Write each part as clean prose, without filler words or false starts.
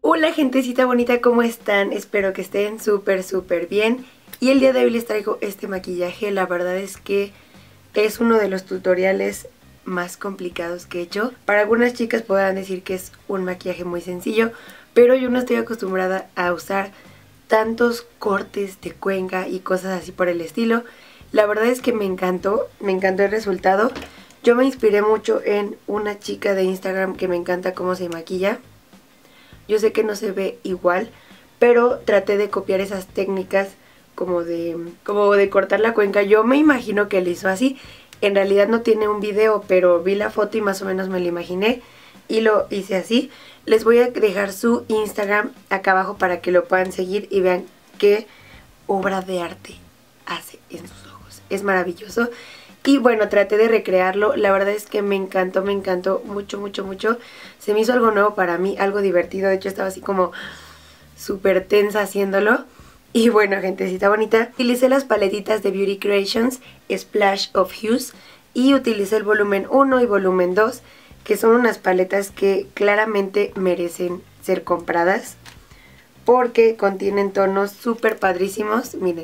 Hola gentecita bonita, ¿cómo están? Espero que estén súper bien. Y el día de hoy les traigo este maquillaje. La verdad es que es uno de los tutoriales más complicados que he hecho. Para algunas chicas podrán decir que es un maquillaje muy sencillo, pero yo no estoy acostumbrada a usar tantos cortes de cuenca y cosas así por el estilo. La verdad es que me encantó el resultado. Yo me inspiré mucho en una chica de Instagram que me encanta cómo se maquilla. Yo sé que no se ve igual, pero traté de copiar esas técnicas como de cortar la cuenca. Yo me imagino que lo hizo así. En realidad no tiene un video, pero vi la foto y más o menos me lo imaginé y lo hice así. Les voy a dejar su Instagram acá abajo para que lo puedan seguir y vean qué obra de arte hace en sus ojos. Es maravilloso. Y bueno, traté de recrearlo. La verdad es que me encantó mucho. Se me hizo algo nuevo para mí, algo divertido. De hecho estaba así como súper tensa haciéndolo. Y bueno, gentecita bonita, utilicé las paletitas de Beauty Creations Splash of Hues y utilicé el volumen 1 y volumen 2, que son unas paletas que claramente merecen ser compradas porque contienen tonos súper padrísimos. Miren,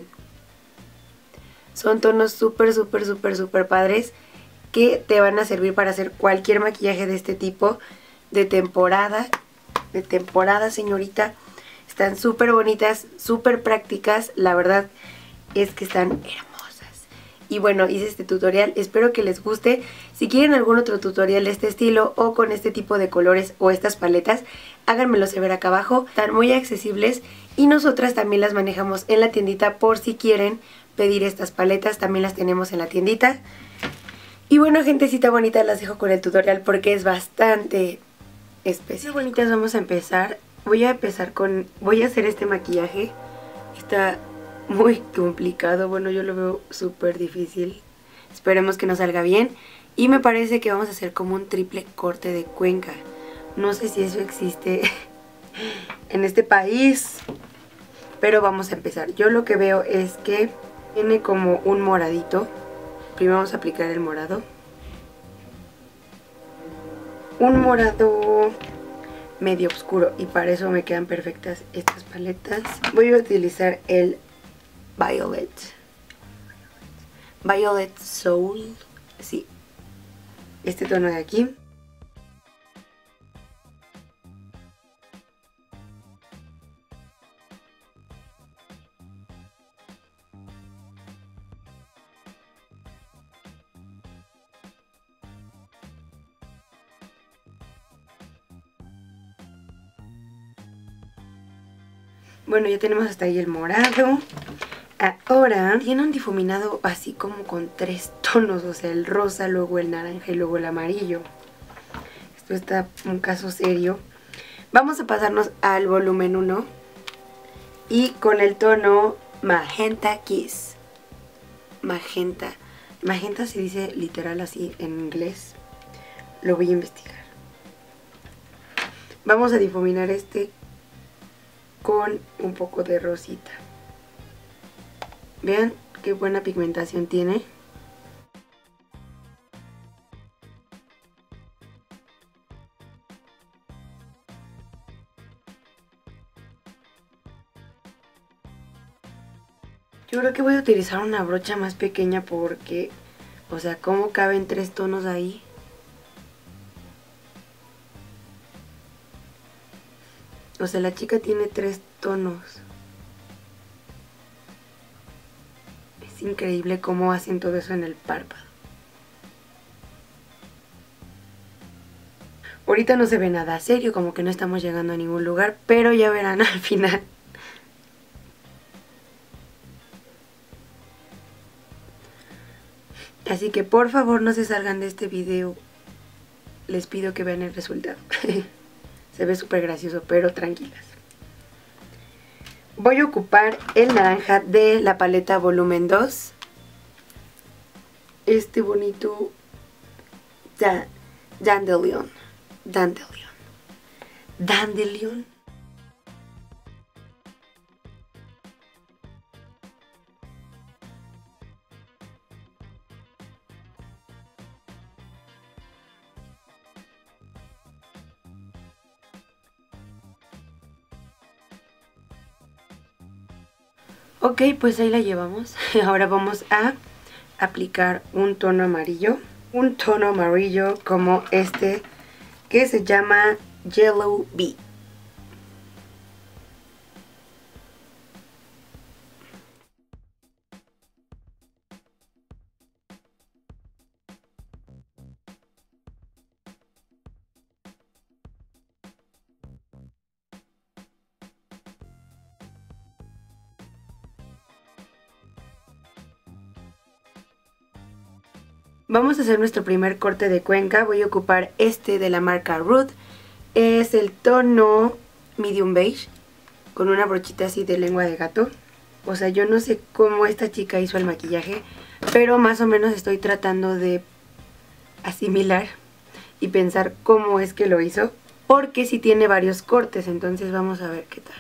son tonos súper padres que te van a servir para hacer cualquier maquillaje de este tipo de temporada, señorita. Están súper bonitas, súper prácticas, la verdad es que están hermosas. Y bueno, hice este tutorial, espero que les guste. Si quieren algún otro tutorial de este estilo o con este tipo de colores o estas paletas, háganmelo saber acá abajo. Están muy accesibles y nosotras también las manejamos en la tiendita por si quieren pedir estas paletas, también las tenemos en la tiendita. Y bueno, gentecita bonita, las dejo con el tutorial porque es bastante especial. Bonitas, vamos a empezar. Voy a hacer este maquillaje. Está muy complicado, bueno, yo lo veo súper difícil. Esperemos que nos salga bien. Y me parece que vamos a hacer como un triple corte de cuenca. No sé si eso existe en este país, pero vamos a empezar. Yo lo que veo es que tiene como un moradito. Primero vamos a aplicar el morado. Un morado medio oscuro y para eso me quedan perfectas estas paletas. Voy a utilizar el Violet Soul, sí, este tono de aquí. Bueno, ya tenemos hasta ahí el morado. Ahora tiene un difuminado así como con 3 tonos, o sea, el rosa, luego el naranja y luego el amarillo. Esto está un caso serio. Vamos a pasarnos al volumen 1 y con el tono Magenta Kiss. Magenta se dice literal así en inglés. Lo voy a investigar. Vamos a difuminar este con un poco de rosita. Vean qué buena pigmentación tiene. Yo creo que voy a utilizar una brocha más pequeña porque, o sea, ¿cómo caben 3 tonos ahí? O sea, la chica tiene 3 tonos. Es increíble cómo hacen todo eso en el párpado. Ahorita no se ve nada serio, como que no estamos llegando a ningún lugar, pero ya verán al final. Así que por favor no se salgan de este video. Les pido que vean el resultado. Se ve súper gracioso, pero tranquilas. Voy a ocupar el naranja de la paleta volumen 2. Este bonito Dandelion. Ok, pues ahí la llevamos. Ahora vamos a aplicar un tono amarillo. Un tono amarillo como este que se llama Yellow Bee. Vamos a hacer nuestro primer corte de cuenca. Voy a ocupar este de la marca Ruth. Es el tono medium beige con una brochita así de lengua de gato. O sea, yo no sé cómo esta chica hizo el maquillaje, pero más o menos estoy tratando de asimilar y pensar cómo es que lo hizo, porque sí tiene varios cortes, entonces vamos a ver qué tal.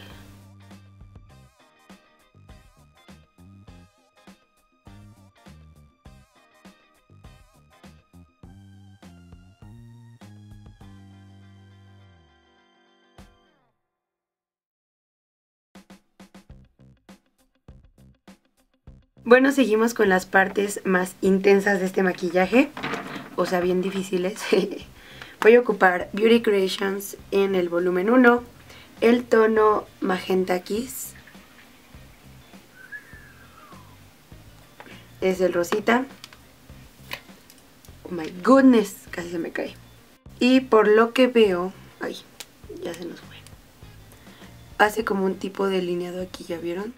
Bueno, seguimos con las partes más intensas de este maquillaje, o sea, bien difíciles. Voy a ocupar Beauty Creations en el volumen 1, el tono Magenta Kiss, es el rosita. Oh my goodness, casi se me cae. Y por lo que veo, ay, ya se nos fue. Hace como un tipo de delineado aquí, ¿ya vieron?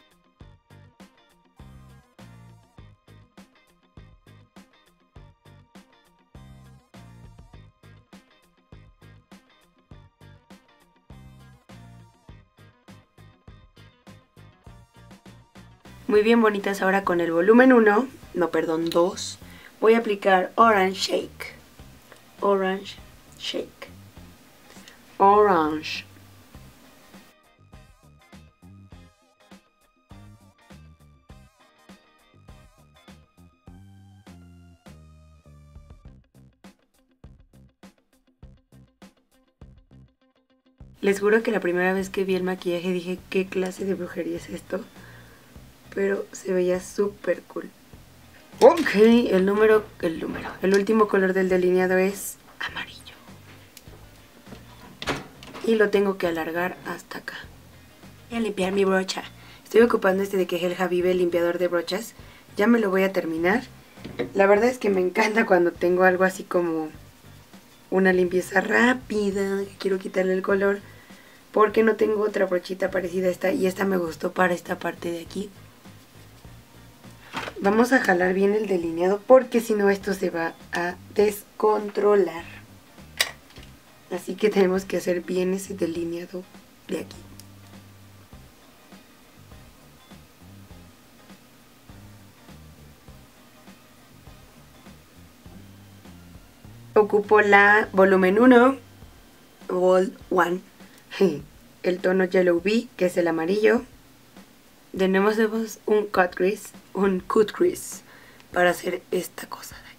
Muy bien bonitas. Ahora con el volumen 1, no, perdón, 2, voy a aplicar Orange Shake. Orange Shake. Orange. Les juro que la primera vez que vi el maquillaje dije, ¿qué clase de brujería es esto? Pero se veía súper cool. Ok, el último color del delineado es amarillo. Y lo tengo que alargar hasta acá. Voy a limpiar mi brocha. Estoy ocupando este de Kejel Habibe, el limpiador de brochas. Ya me lo voy a terminar. La verdad es que me encanta cuando tengo algo así como una limpieza rápida, que quiero quitarle el color, porque no tengo otra brochita parecida a esta, y esta me gustó para esta parte de aquí. Vamos a jalar bien el delineado porque si no esto se va a descontrolar. Así que tenemos que hacer bien ese delineado de aquí. Ocupo la volumen 1, Vol 1, el tono Yellow Bee, que es el amarillo. Tenemos un cut crease para hacer esta cosa de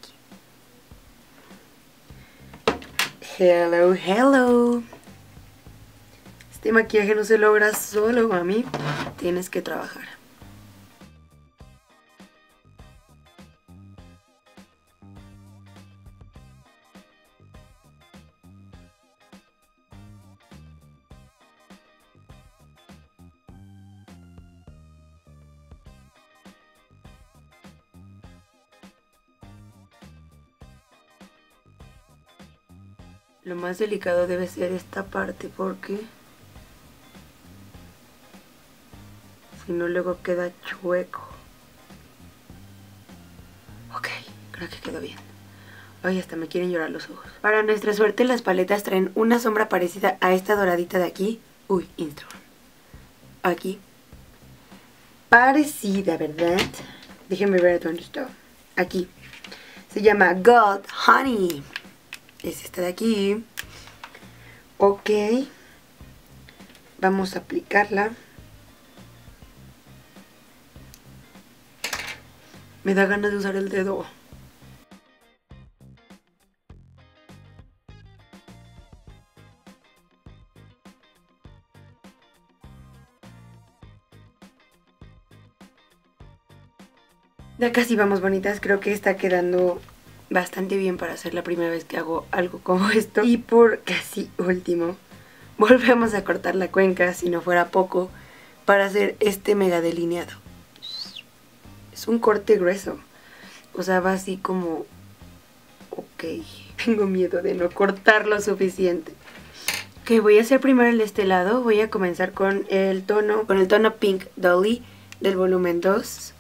aquí. Hello, hello. Este maquillaje no se logra solo, mami. Tienes que trabajar. Lo más delicado debe ser esta parte porque si no luego queda chueco. Ok, creo que quedó bien. Ay, hasta me quieren llorar los ojos. Para nuestra suerte las paletas traen una sombra parecida a esta doradita de aquí. Uy, Instagram. Aquí. Parecida, ¿verdad? Déjenme ver dónde está. Aquí. Se llama God Honey. Es esta de aquí. Ok. Vamos a aplicarla. Me da ganas de usar el dedo. Ya casi vamos, bonitas. Creo que está quedando bastante bien para ser la primera vez que hago algo como esto. Y por casi último, volvemos a cortar la cuenca, si no fuera poco, para hacer este mega delineado. Es un corte grueso. O sea, va así como... Ok, tengo miedo de no cortar lo suficiente. Ok, voy a hacer primero el de este lado. Voy a comenzar con el tono Pink Dolly del volumen 2.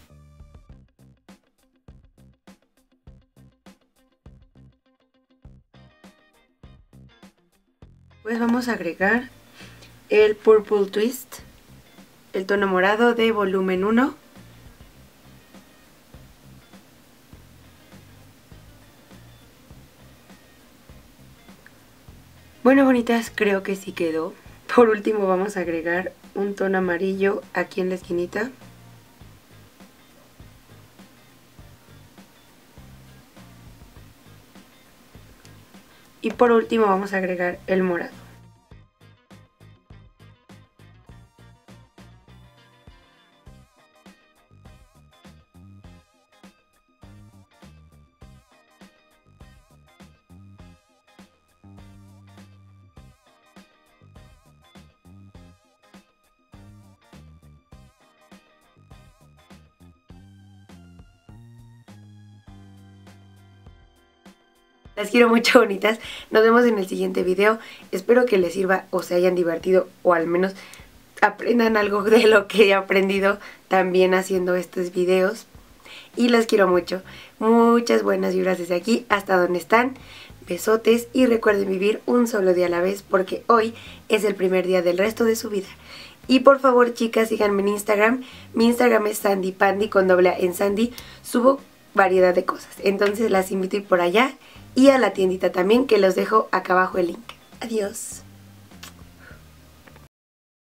Pues vamos a agregar el Purple Twist, el tono morado de volumen 1. Bueno, bonitas, creo que sí quedó. Por último vamos a agregar un tono amarillo aquí en la esquinita. Y por último vamos a agregar el morado. Las quiero mucho, bonitas. Nos vemos en el siguiente video. Espero que les sirva o se hayan divertido o al menos aprendan algo de lo que he aprendido también haciendo estos videos. Y las quiero mucho. Muchas buenas vibras desde aquí hasta donde están. Besotes y recuerden vivir un solo día a la vez porque hoy es el primer día del resto de su vida. Y por favor, chicas, síganme en Instagram. Mi Instagram es sandypandy con doble A en Sandy. Subo variedad de cosas. Entonces las invito a ir por allá. Y a la tiendita también, que los dejo acá abajo el link. Adiós.